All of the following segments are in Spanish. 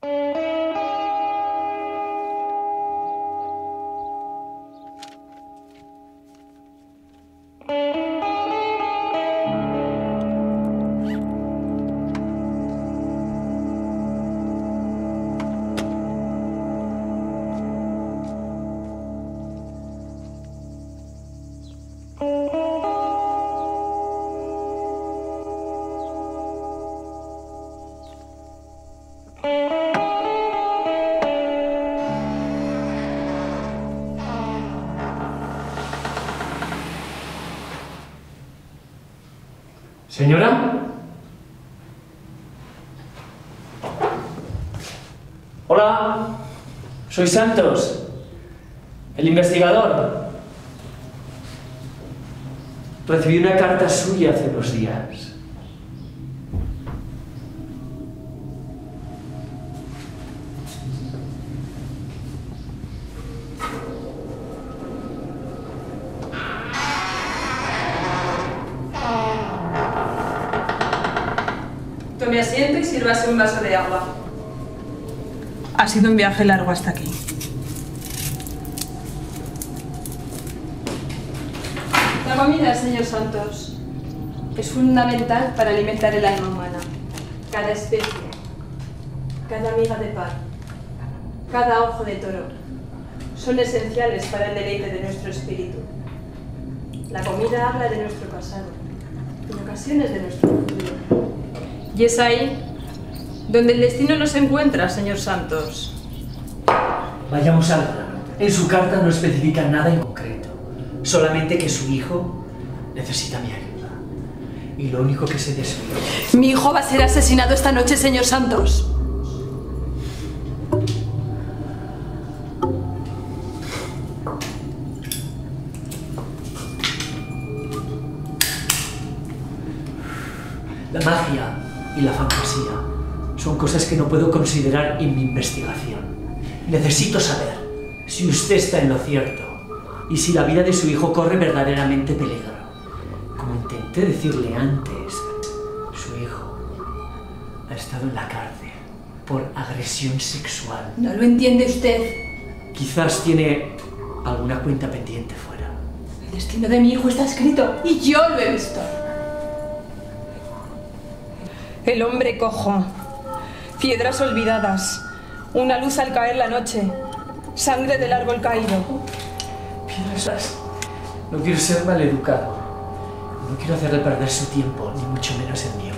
¿Señora? Hola, soy Santos, el investigador. Recibí una carta suya hace unos días. Tome asiento y sírvase un vaso de agua. Ha sido un viaje largo hasta aquí. La comida, señor Santos, es fundamental para alimentar el alma humana. Cada especie, cada miga de pan, cada ojo de toro son esenciales para el deleite de nuestro espíritu. La comida habla de nuestro pasado, en ocasiones de nuestro futuro. Y es ahí donde el destino nos encuentra, señor Santos. Vayamos al grano. En su carta no especifica nada en concreto, solamente que su hijo necesita mi ayuda. Y lo único que se desvela... Mi hijo va a ser asesinado esta noche, señor Santos. La magia y la fantasía son cosas que no puedo considerar en mi investigación. Necesito saber si usted está en lo cierto y si la vida de su hijo corre verdaderamente peligro. Como intenté decirle antes, su hijo ha estado en la cárcel por agresión sexual. ¿No lo entiende usted? Quizás tiene alguna cuenta pendiente fuera. El destino de mi hijo está escrito y yo lo he visto. El hombre cojo, piedras olvidadas, una luz al caer la noche, sangre del árbol caído. Piedras. No quiero ser maleducado. No quiero hacerle perder su tiempo, ni mucho menos el mío.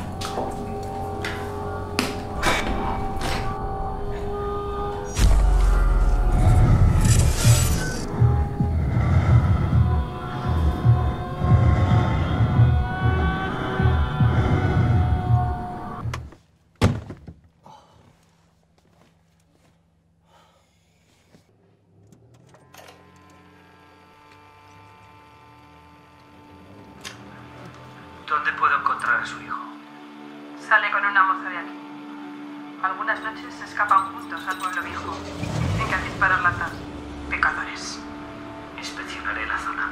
¿Dónde puedo encontrar a su hijo? Sale con una moza de aquí. Algunas noches se escapan juntos al pueblo viejo. Dicen que al disparar latas, pecadores. Inspeccionaré la zona.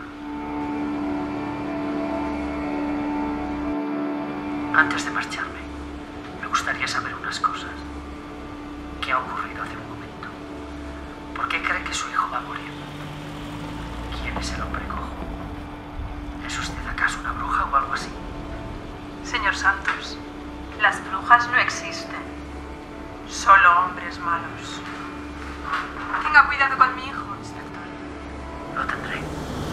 Antes de marcharme, me gustaría saber unas cosas. ¿Qué ha ocurrido hace un momento? ¿Por qué cree que su hijo va a morir? ¿Quién es el hombre cojo? ¿Es usted acaso una bruja o algo así? Señor Santos, las brujas no existen. Solo hombres malos. Tenga cuidado con mi hijo, inspector. Lo tendré.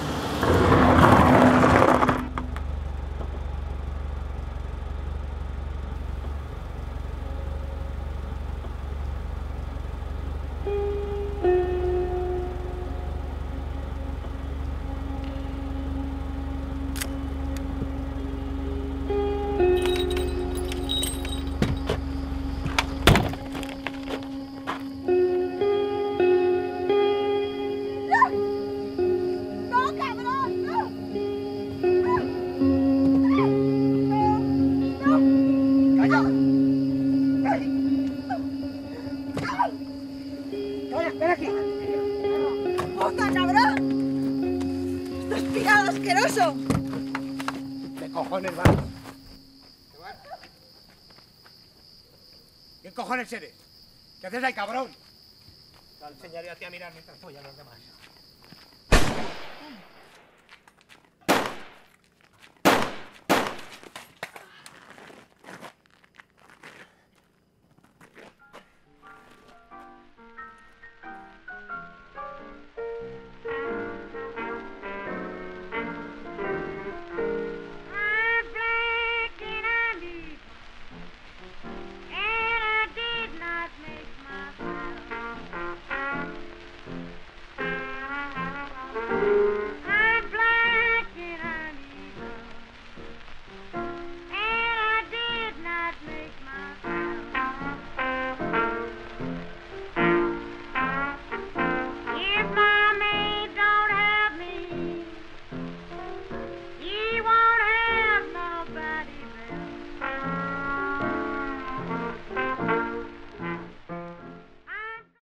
¡Ven aquí! ¡Puta, cabrón! ¡Estás pirado, asqueroso! ¿Qué cojones va? ¿Qué cojones eres? ¿Qué haces ahí, cabrón? Te enseñaré a ti a mirar mientras follan los demás.